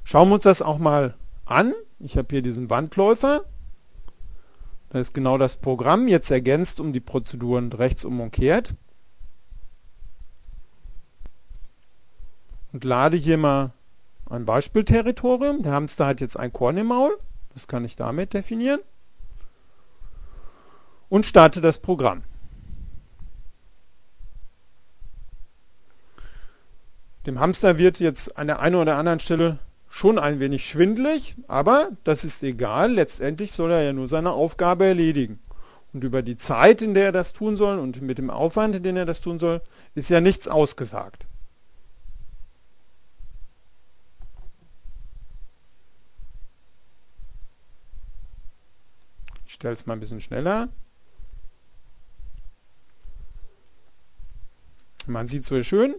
Schauen wir uns das auch mal an. Ich habe hier diesen Wandläufer. Das ist genau das Programm, jetzt ergänzt um die Prozeduren rechts umkehrt. Und lade hier mal ein Beispielterritorium. Der Hamster hat jetzt ein Korn im Maul. Das kann ich damit definieren. Und starte das Programm. Dem Hamster wird jetzt an der einen oder anderen Stelle schon ein wenig schwindelig, aber das ist egal. Letztendlich soll er ja nur seine Aufgabe erledigen. Und über die Zeit, in der er das tun soll und mit dem Aufwand, in dem er das tun soll, ist ja nichts ausgesagt. Ich stelle es mal ein bisschen schneller. Man sieht so schön,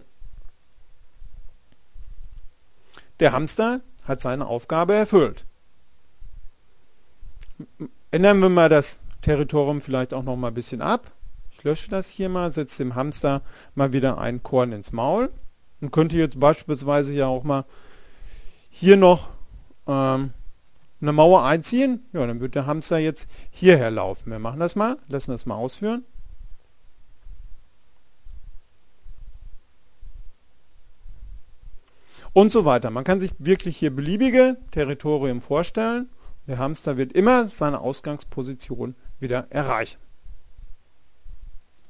der Hamster hat seine Aufgabe erfüllt. Ändern wir mal das Territorium vielleicht auch noch mal ein bisschen ab. Ich lösche das hier mal, setze dem Hamster mal wieder ein Korn ins Maul und könnte jetzt beispielsweise ja auch mal hier noch eine Mauer einziehen. Ja, dann wird der Hamster jetzt hierher laufen. Wir machen das mal, lassen das mal ausführen. Und so weiter. Man kann sich wirklich hier beliebige Territorien vorstellen. Der Hamster wird immer seine Ausgangsposition wieder erreichen.